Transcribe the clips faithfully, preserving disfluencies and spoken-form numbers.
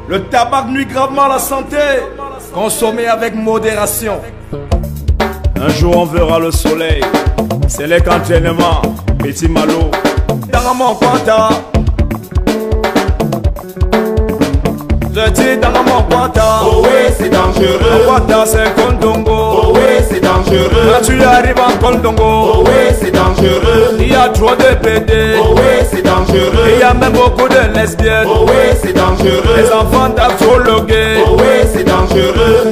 Le tabac nuit gravement à la santé. Consommez avec modération. Un jour on verra le soleil. C'est les qu'entraînement. Petit Malo. Dans mon quanta. Je dis dans mon quanta. Oh oui, c'est dangereux. Mon quanta c'est Kondongo. Oh oui, c'est dangereux. Quand tu arrives en Kondongo. Oh oui, c'est dangereux. Il y a trop de P D. Oh oui, c'est dangereux. Il y a même beaucoup de lesbiennes. Oh oui, c'est dangereux. Les enfants d'afrologués. Oh oui, c'est dangereux.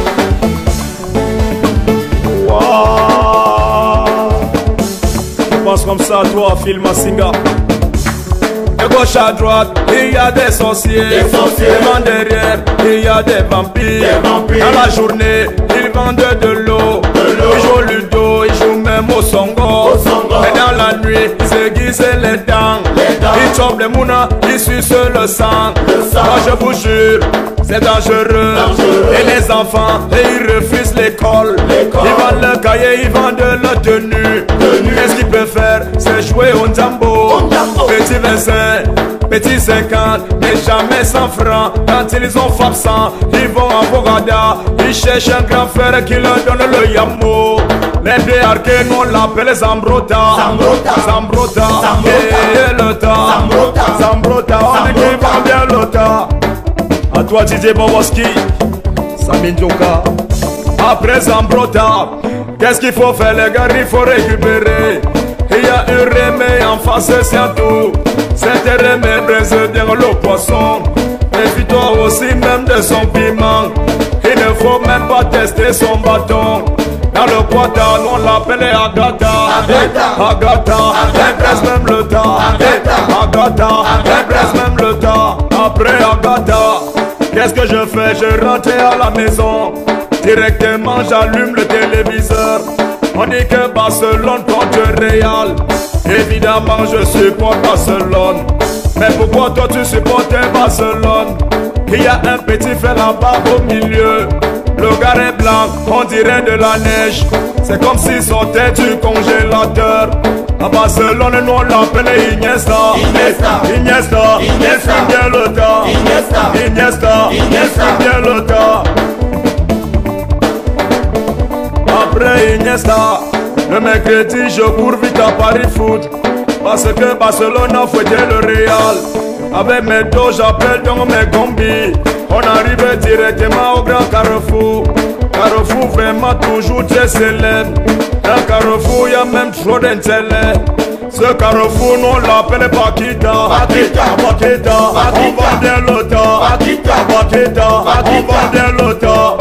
Tu penses comme ça, toi, Phil Massinga? De gauche à droite, il y a des sorciers. Des sorciers. Devant derrière, il y a des vampires. Des vampires. Dans la journée, ils vendent de l'eau. Ils jouent au ludo, ils jouent même au songo. Au songo. Mais dans la nuit, ils s'aiguisent les dents. Les dents. Ils chopent les mounas, ils sucent le sang. Le sang. Moi je vous jure, c'est dangereux. Dangereux. Et les enfants, et ils refusent l'école. L'école. Ils vendent le cahier, ils vendent leur tenue. Tenue. Qu'est-ce qu'ils peuvent faire? C'est jouer au jambo. Au jambo. Petit vingt-cinq, petit cinquante, mais jamais cent francs. Quand ils ont fab cent, ils vont à Bogada. Ils cherchent un grand frère qui leur donne le yamo. Les déarqués, nous on l'appelle Zambrota. Zambrota. Zambrota. Zambrota. Et le temps. Zambrota. Zambrota. On dit qu'il vend bien le temps. A toi Didier Boboski, Samin Joka. Après Zambrota, qu'est-ce qu'il faut faire les gars? Il faut récupérer. Il y a un remède en face, c'est tout. Cet remède brise bien le poisson. Méfie-toi aussi même de son piment. Il ne faut même pas tester son bâton. Dans le quota, nous on l'appelle Agatha. Agatha. Agatha. Elle presse même le temps. Agatha. Agatha. Elle presse même le temps. Après Agatha, qu'est-ce que je fais? Je rentre à la maison. Directement j'allume le téléviseur. On dit que Barcelone contre Real. Évidemment je supporte Barcelone. Mais pourquoi toi tu supportes Barcelone? Il y a un petit frère là-bas au milieu. Le gars est blanc, on dirait de la neige. C'est comme s'il sortait du congélateur. À Barcelone, nous on l'appelle Iniesta. Iniesta. Iniesta. Iniesta. Il vient le temps. Iniesta. Iniesta. Iniesta. Il vient le temps. Après Iniesta, le mercredi, je cours vite à Paris Foot. Parce que Barcelone a fouetté le Real. Avec mes dos, j'appelle donc mes combis. On arrive directement au grand Carrefour. Carrefour vraiment toujours très célèbre. Dans Carrefour, y a même trop d'intellect. Ce Carrefour, nous on l'appelle Paquita. Paquita. Paquita. On vend bien le temps. Paquita. Paquita. On vend bien le temps.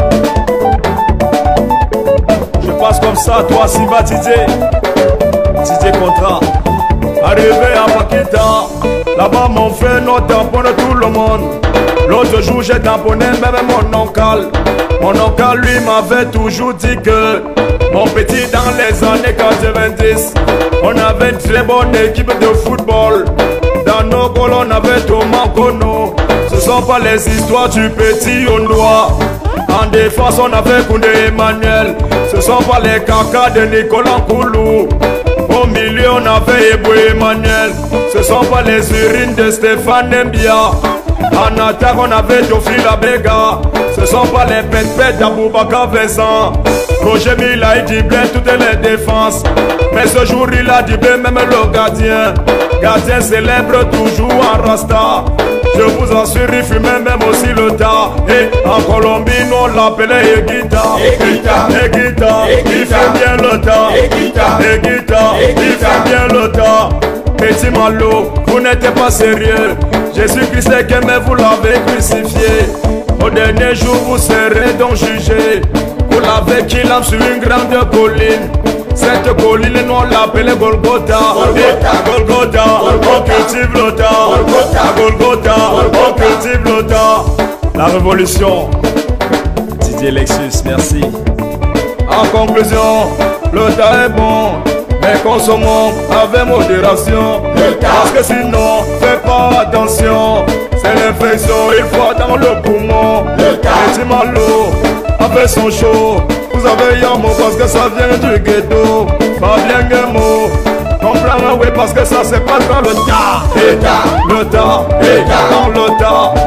Je passe comme ça, toi, Siva Didier. Didier Contrat. Arrivé à Paquita. Là-bas, mon frère, nous tamponne tout le monde. L'autre jour, j'ai tamponné même mon oncle. Mon oncle, lui, m'avait toujours dit que mon petit, dans les années quatre-vingt-dix, on avait une très bonne équipe de football. Dans nos goals, on avait Thomas Kono. Ce sont pas les histoires du petit Ondoa. En défense, on avait Koundé Emmanuel. Ce sont pas les cacas de Nicolas Koulou. Au milieu, on avait Eboué Emmanuel. Ce sont pas les urines de Stéphane Mbia. En attaque, on avait Geoffrey Labega. Ce sont pas les pètes-pètes d'Aboubaka Vincent. Roger Mila, il dribblait toutes les défenses. Mais ce jour, il a dribblé même le gardien. Gardien célèbre toujours en rasta. Je vous assure, il fumait même aussi le tas. Et en Colombie, nous on l'appelait Eguita. Eguita. Eguita. Il fait bien le tas. Eguita. Eguita. Il fait bien le tas. Petit Malo, vous n'êtes pas sérieux. Jésus-Christ est que mais vous l'avez crucifié. Au dernier jour, vous serez donc jugé. Vous l'avez qu'il a sur une grande colline. Cette colline, nous on l'appelle Golgotha. Golgotha. Golgotha. On cultive le tas. Golgotha. Golgotha. On Golgotha. cultive le tas. La révolution. Didier Lexus, merci. En conclusion, le tas est bon, mais consommons avec modération. Le tas. Parce que sinon, fais pas attention. C'est l'infection, il faut dans le poumon. Le tas. Petit Malo, avec son show. Vous avez Yamo parce que ça vient du ghetto. Pas bien Gemo. Comprends, oui, parce que ça c'est pas dans le tas. Le tas. Le tas. Le tas. Dans le tas.